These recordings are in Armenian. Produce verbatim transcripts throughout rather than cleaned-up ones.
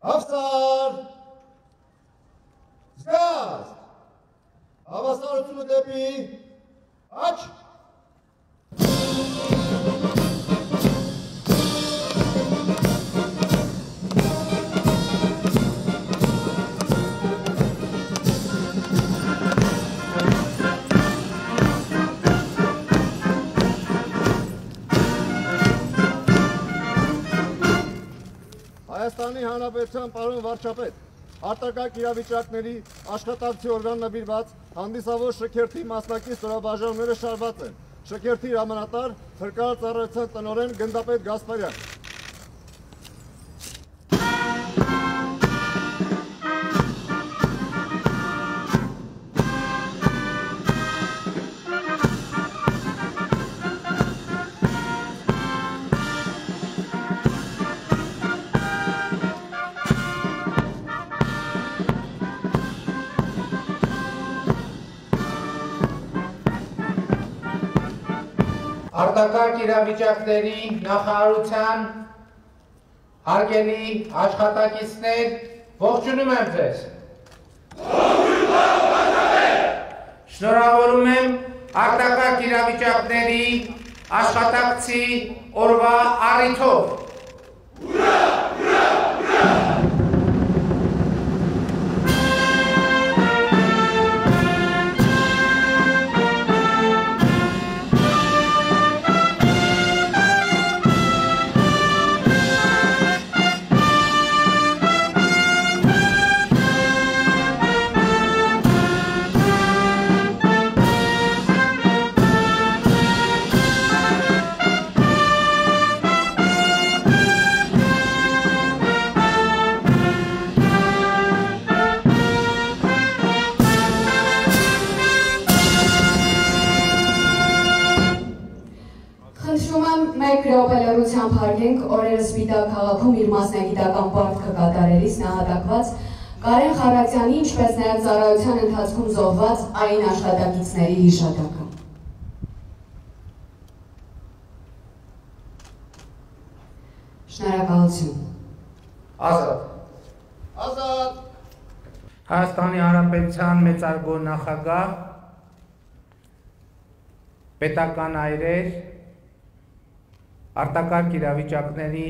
Ավսար, զգազ, հավասարությունը դեպի աչ, Հայաստանի Հանրապետության պարոն վարչապետ, արտակարգ իրավիճակների աշխատակցի օրգան նվիրված հանդիսավոր շքերթի մասնակից ստորաբաժանումները շարված են։ Շքերթի հրամանատար Փրկարար ծառայության տնօրեն գնդապետ Գասպարյան։ Արտակարգ իրավիճակների նախարարության հարգելի աշխատակիցներ, ողջունում եմ ձեզ։ Շնորհավորում եմ արտակարգ իրավիճակների աշխատակցի օրվա առիթով։ Ուրա, ուրա, ուրա։ Գրոպելերությամբ հարգենք օրերս Սպիտակ քաղաքում իր մասնագիտական պարտքը կատարելիս նահատակված Կարեն Խարատյանի, ինչպես նաև ծառայության ընթացքում զոհված այն աշխատակիցների հիշատակը։ Շնորհակալություն։ Ազատ։ Ազատ։ Հայաստանի Հանրապետության մեծարգո նախագահ, պետական այրեր, արտակարգ իրավիճակների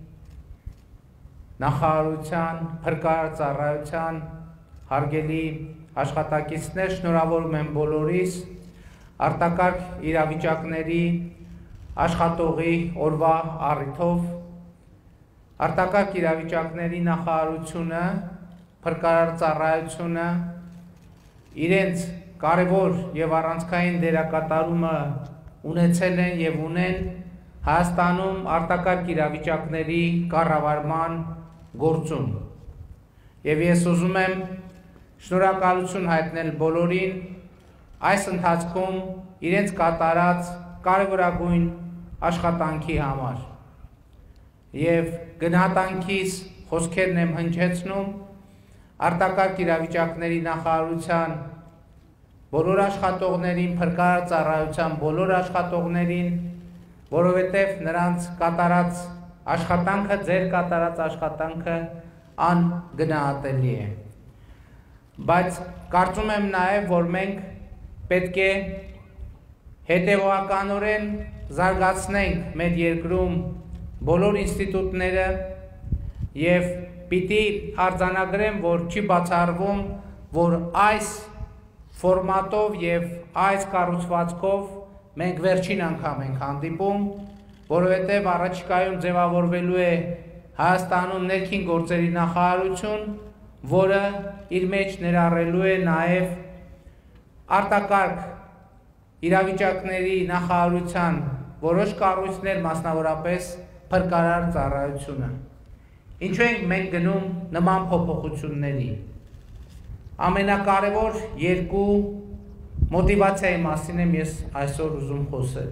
նախարարության, Փրկարար ծառայության հարգելի աշխատակիցներ, շնորհավորում եմ բոլորիս արտակարգ իրավիճակների աշխատողի օրվա առիթով արտակարգ իրավիճակների նախարարությունը, Փրկարար ծառայությունը իրենց կարևոր եւ առանցքային դերակատարումը ունեցել են եւ ունեն Հայաստանում արտակարգ իրավիճակների կառավարման գործում։ Եվ ես ուզում եմ շնորհակալություն հայտնել բոլորին այս ընթացքում իրենց կատարած կարևորագույն աշխատանքի համար։ Եվ գնահատանքիս խոսքերն եմ հնչեցնում արտակարգ իրավիճակների նախարարության բոլոր աշխատողներին, Փրկարար ծառայության բոլոր աշխատողներին, որովհետև նրանց կատարած աշխատանքը, ձեր կատարած աշխատանքը անգնահատելի է։ Բայց կարծում եմ նաև, որ մենք պետք է հետևողականորեն զարգացնենք մեր երկրում բոլոր ինստիտուտները եւ պիտի արձանագրեմ, որ չի բացառվում, որ այս ֆորմատով եւ այս կառուցվածքով մենք վերջին անգամ ենք հանդիպում, որովհետև առաջիկայում ձևավորվելու է Հայաստանում ներքին գործերի նախարարություն, որը իր մեջ ներառելու է նաև արտակարգ իրավիճակների նախարարության որոշ կառույցներ, մասնավորապես Փրկարար ծառայությունը։ Ինչու ենք մենք գնում նման փոփոխությունների։ Ամենակարևոր երկու մոտիվացիայի մասին եմ ես այսօր ուզում խոսել,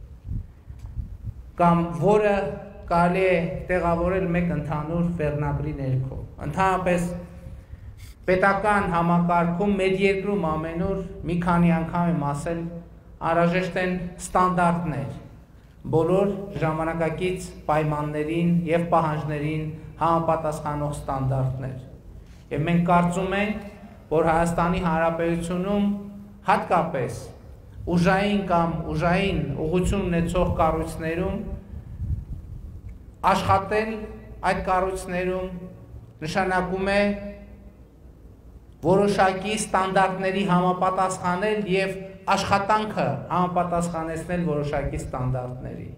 կամ որը կարելի է տեղավորել մեկ ընդհանուր վերնագրի ներքո։ Ընդհանրապես պետական համակարգում մեր երկրում ամենուր մի քանի անգամ եմ ասել, անհրաժեշտ են ստանդարտներ, բոլոր ժամանակակից պայմաններին եւ պահանջներին համապատասխանող ստանդարտներ։ Եվ մենք կարծում ենք, որ Հայաստանի Հանրապետությունում հատկապես ուժային կամ ուժային ուղղություն ունեցող կառույցներում աշխատել այդ կառույցներում նշանակում է որոշակի ստանդարտների համապատասխանել եւ աշխատանքը համապատասխանեցնել որոշակի ստանդարտների։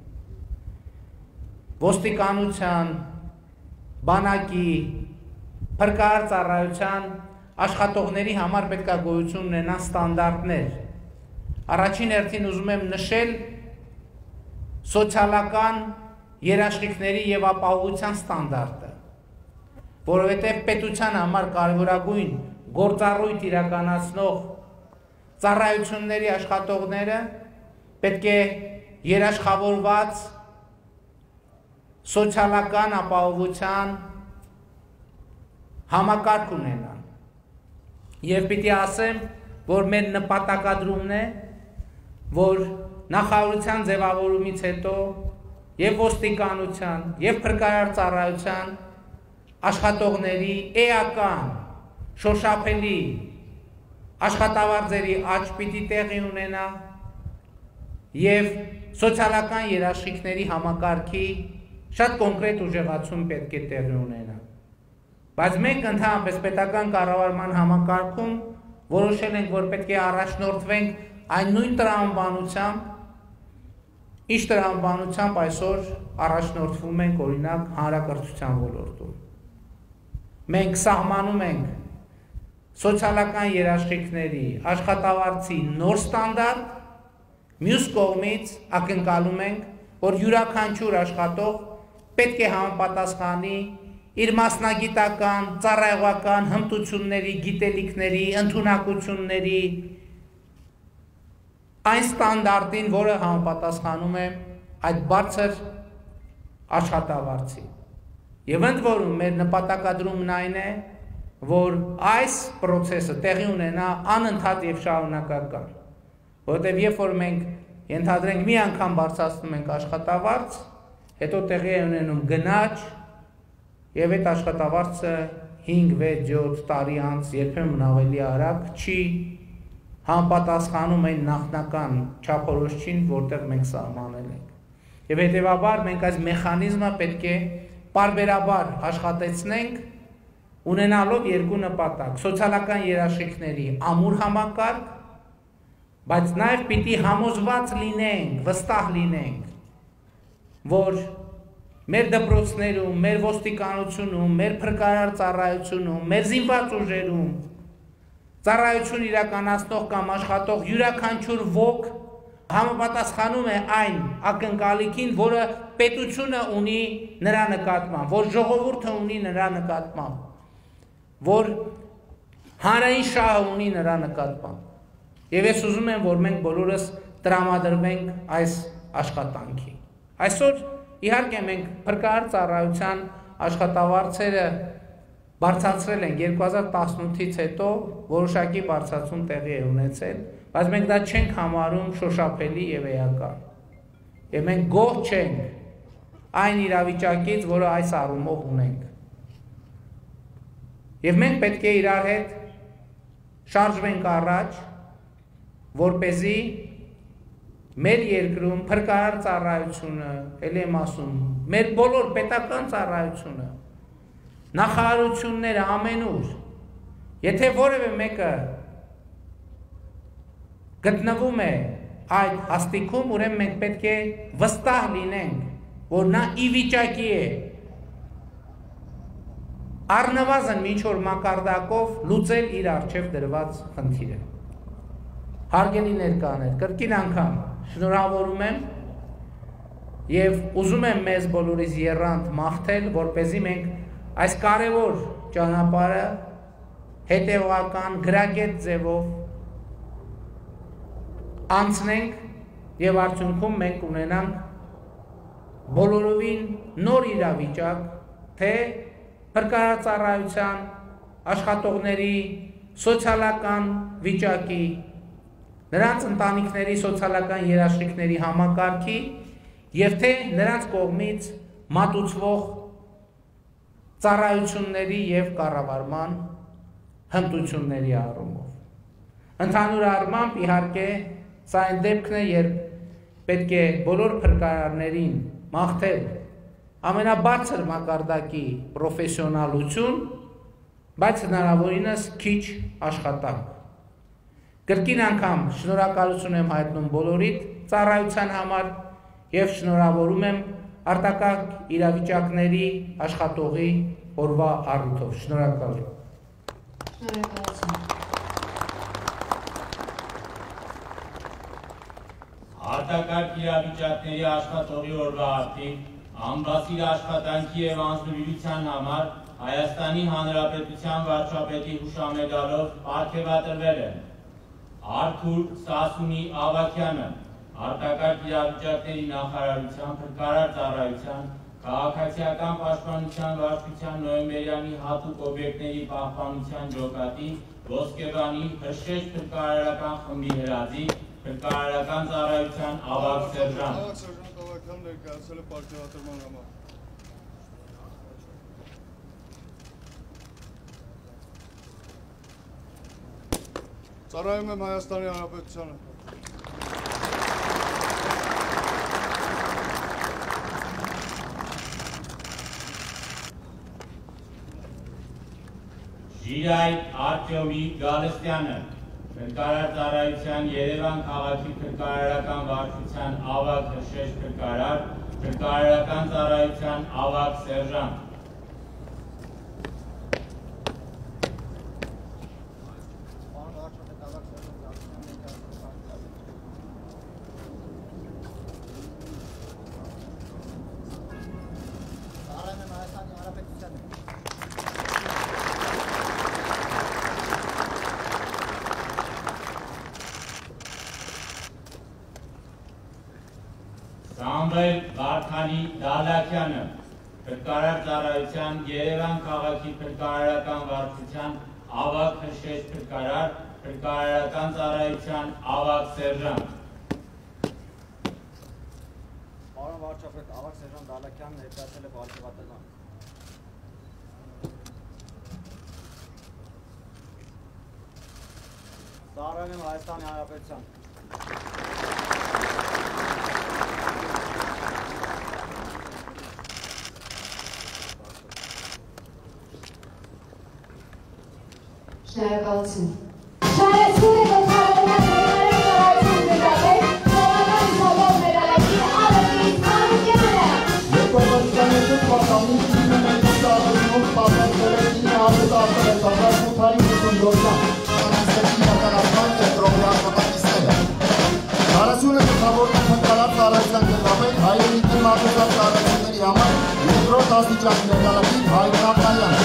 Ոստիկանության, բանակի, փրկարար ծառայության աշխատողների համար պետք է գոյություն ունենան ստանդարտներ։ Առաջին հերթին ուզում եմ նշել սոցիալական երաշխիքների եւ ապահովության ստանդարտը, որովհետեւ պետության համար կարևորագույն գործառույթ իրականացնող ծառայությունների աշխատողները պետք է երաշխավորված սոցիալական ապահովության համակարգ ունենան։ Եվ պիտի ասեմ, որ մեր նպատակադրումն է, որ նախարարության ձևավորումից հետո եւ ոստիկանության եւ փրկարար ծառայության աշխատողների էական շոշափելի աշխատավարձերի աճ պիտի տեղի ունենա եւ սոցիալական երաշխիքների համակարգի շատ կոնկրետ ուժեղացում պետք է տեղի ունենա։ Բայց մենք ընդհանրապես պետական կառավարման համակարգում որոշել ենք, որ պետք է առաջնորդվենք այն նույն տրամաբանությամբ, ինչ տրամաբանությամբ այսօր առաջնորդվում ենք օրինակ հանրակրթության ոլորտում։ Մենք սահմանում ենք սոցիալական երաշխիքների աշխատավարձի նոր ստանդարտ, մյուս կողմից ակնկալում ենք, որ յուրաքանչյուր աշխատող պետք է համապատասխանի իր մասնագիտական, ծառայողական հմտությունների, գիտելիքների, ընդունակությունների այն ստանդարտին, որը համապատասխանում է այդ բարձր աշխատավարձի։ Եվ ընդ որում մեր նպատակադրումն այն է, որ այս process-ը տեղի ունենա անընդհատ եւ շարունակական, որովհետեւ երբ որ մենք ենթադրենք մի անգամ բարձրացնում ենք աշխատավարձ, հետո տեղի է ունենում գնաճ եւ այդ աշխատավարձը հինգ, վեց, յոթ տարի անց երբեմն ավելի արագ չի համապատասխանում այն նախնական չափորոշչին, որտեղ մենք սահմանել ենք։ Եվ հետեւաբար մենք այս մեխանիզմը պետք է պարբերաբար աշխատեցնենք, ունենալով երկու նպատակ՝ սոցիալական երաշխիքների ամուր համակարգ, բայց նաև պիտի համոզված լինենք, վստահ լինենք, որ մեր դպրոցներում, մեր ոստիկանությունում, մեր փրկարար ծառայությունում, մեր զինված ուժերում ծառայություն իրականացնող կամ աշխատող յուրաքանչյուր ոք համապատասխանում է այն ակնկալիքին, որը պետությունը ունի նրա նկատմամբ, որ ժողովուրդը ունի նրա նկատմամբ, որ հանրային շահը ունի նրա նկատմամբ։ Եվ ես ուզում եմ, որ մենք բոլորս տրամադրվենք այս աշխատանքի։ Այսօր իհարկե մենք փրկարար ծառայության աշխատավարձերը բարձրացրել ենք երկու հազար տասնութից հետո որոշակի բարձրացում տեղի է ունեցել, բայց մենք դա չենք համարում շոշափելի եւ էական։ Եվ մենք գոհ չենք այն իրավիճակից, որը այս առումով ունենք։ Եվ մենք պետք է իրար հետ շարժվենք առաջ, որպեսզի մեր երկրում փրկարար ծառայությունը, ելի եմ ասում, մեր բոլոր պետական ծառայությունը, նախարարությունները ամենուր, եթե որևէ մեկը գտնվում է այդ հաստիքում, ուրեմն մենք պետք է վստահ լինենք, որ նա ի վիճակի է առնվազն ինչ որ մակարդակով լուծել իր առջև դրված խնդիրը։ Հարգելի ներկաներ, կրկին անգամ շնորհավորում եմ եւ ուզում եմ մեզ բոլորիս եռանդ մաղթել, որպեսզի մենք այս կարևոր ճանապարհը հետևական գրագետ ձևով անցնենք եւ արդյունքում մենք ունենանք բոլորովին նոր իրավիճակ, թե փրկարար ծառայության աշխատողների սոցիալական վիճակի, նրանց ընտանիքների սոցիալական երաշխիքների համակարգի եւ թե նրանց կողմից մատուցվող ծառայությունների եւ կառավարման հմտությունների առումով։ Ընդհանուր առմամբ իհարկե սա այն դեպքն է, երբ պետք է բոլոր փրկարարներին մաղթել ամենաբարձր մակարդակի պրոֆեսիոնալություն, բայց հնարավորինս քիչ աշխատանք։ Կրկին անգամ շնորհակալություն եմ հայտնում բոլորիդ ծառայության համար եւ շնորհավորում եմ արտակարգ իրավիճակների աշխատողի օրվա առիթով։ Շնորհակալ եմ։ Շնորհակալություն։ Արտակարգ իրավիճակների աշխատողի օրվա արդիվ անբասիր աշխատանքի եւ անձնվիրության համար Հայաստանի Հանրապետության վարչապետի հուշամեդալով պարգևատրվել են Արթուր Սասունի Ավագյանը, արտակարգ իրավիճակների նախարարության փրկարար ծառայության քաղաքացիական պաշտպանության վարչության նոյեմբերյանի հատուկ օբյեկտների պահպանության ջոկատի ոսկեբանի հրշեջ փրկարարական խմբի հրաձի փրկարարական ծառայության ավագ սերժանտ։ Ավագ սերժանտ Ավագյանը ներկայացել է պարգևատրման համար։ Ծառայում եմ Հայաստանի Հանրապետությանը։ Ժիրայր Արտյոմի Գալստյանը, փրկարար ծառայության Երևան քաղաքի փրկարարական վարչության ավագ հրշեջ փրկարար, փրկարարական ծառայության ավագ սերժանտ։ Սամվել Վարդանի Դալակյանը, փրկարար ծառայության Երևան քաղաքի փրկարարական վարչության ավագ հրշեջ փրկարար, փրկարարական ծառայության ավագ սերժանտ։ Պարոն վարչապետ, ավագ սերժանտ Դալակյանն ներկայացել է պարգևատրման։ Ծառայում եմ Հայաստանի Հանրապետության։ Շնորհակալություն։ Շարեցուն է գլխավորման ներկայացում նկատել Սովորական Իսաբով մեդալակի Ալեքսիս Մանուկյանը։ երկուհազար թվականին ինքնուրույն ծառայությունով պատասխանել է ինը հազար ութսուն յոթ իրականացման կենտրոնի աշխատակիցները։ Ծառայությունը գլխավորում է փրկարար ծառայության գնդապետ հայրենի դիմադրված ծառայությունների համար երկրորդ աստիճանի մեդալակի Հայկ Նատալյանը։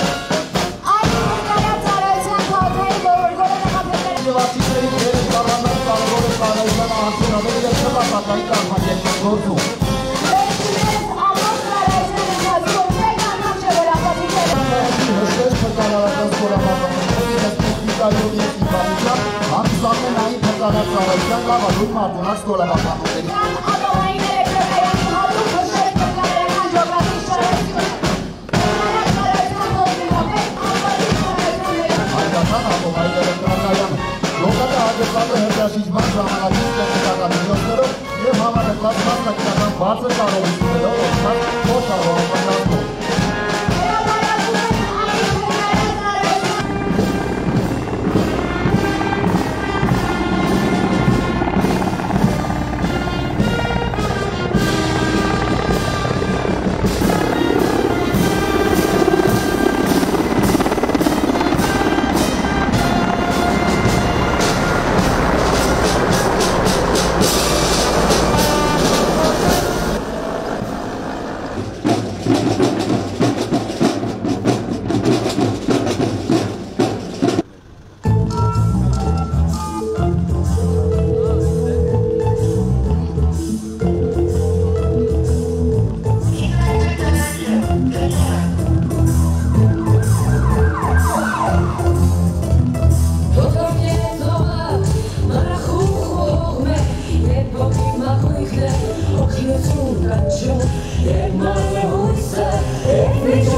Եվացիների երեք կառանակ կարևոր է ծառայության արդյունավետ և շրջապատային կարգավիճակի գործում։ Վերջինս ամոթ ծառայության ընթացքում մեկ անգամ չէ, որ ապացուցել է հրշեջ փրկարարական ստորաբաժանումների և տեխնիկայով և իբանությամբ հանդիսանում են այն փրկարար ծառայության լավագույն մարդունակ ստորաբաժանումների։ Ատոմային էլեկտրակայանի հատուկ հրշեջ փրկարարական ջոկատի շարեցություն։ Փրկարար ծառայության փոխնախապետ անվատի ծառայությունների։ Հայկական ատոմային էլեկտրակայանը ջոկատը հաջողված է հրաժարշիջման ժամանակին տեխնիկական միջոցներով և համանշված մասնակցական բարձր կարողություններով օգտված փոխառողական դաշտով։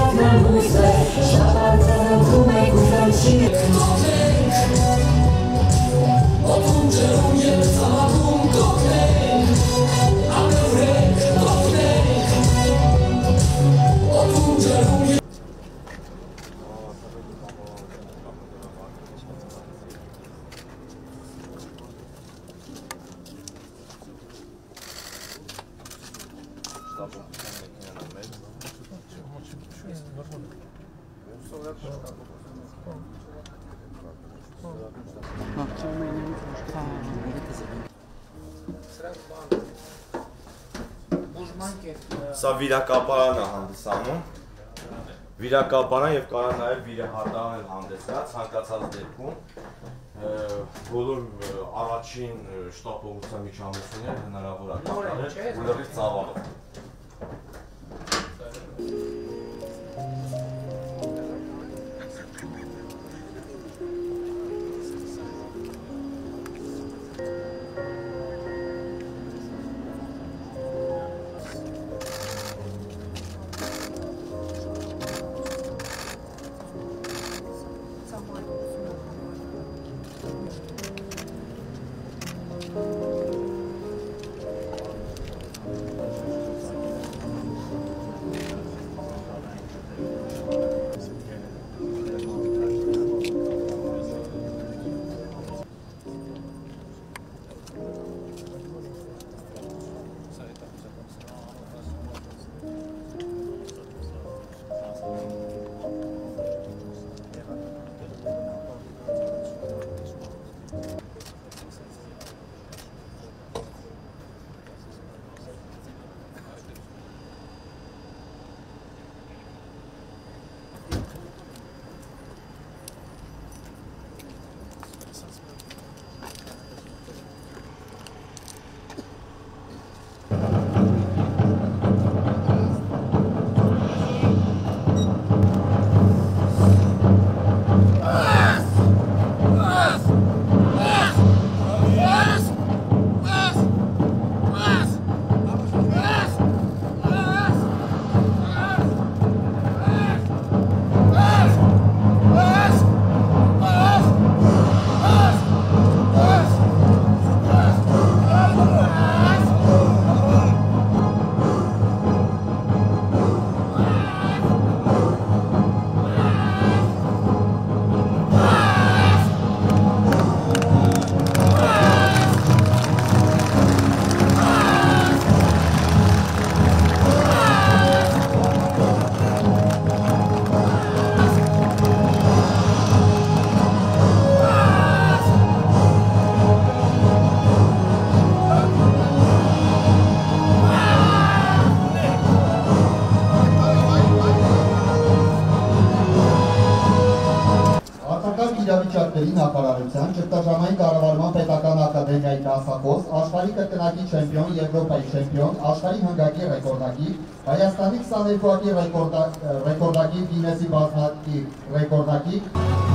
Սա վիրակապարանն է հանդիսանում, վիրակապարան և կարա նաև վիրահատաղ են հանդեսած, հանկացած դեպքում, բոլոր առաջին շտապողության միջամուսունները հնարավոր է կատարել ուլրից ծավալով։ իրավիճակների նախարարության ճգնաժամային կառավարման պետական ակադեմիայի դասախոս, աշխարհի կրկնակի չեմպիոն, Եվրոպայի չեմպիոն, աշխարհի հնգակի ռեկորդակիր, Հայաստանի քսաներկուակի ռեկորդակիր, Գինեսի բազմակի ռեկորդակիր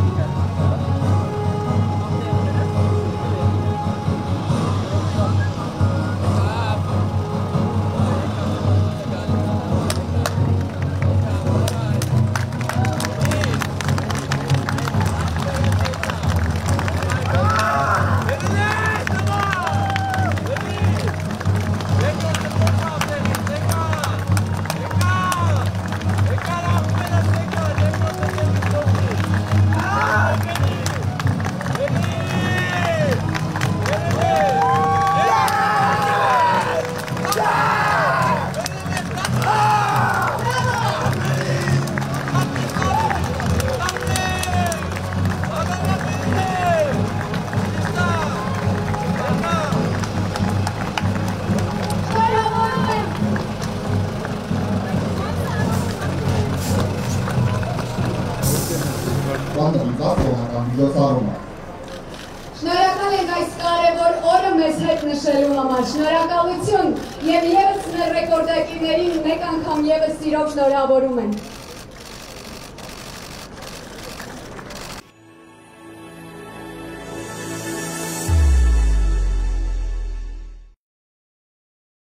Շնորհակալ ենք այս կարևոր օրը մեզ հետ նշելու համար, շնորհակալություն և ևս մեր ռեկորդակիրներին մեկ անգամ ևս սիրով շնորհավորում ենք։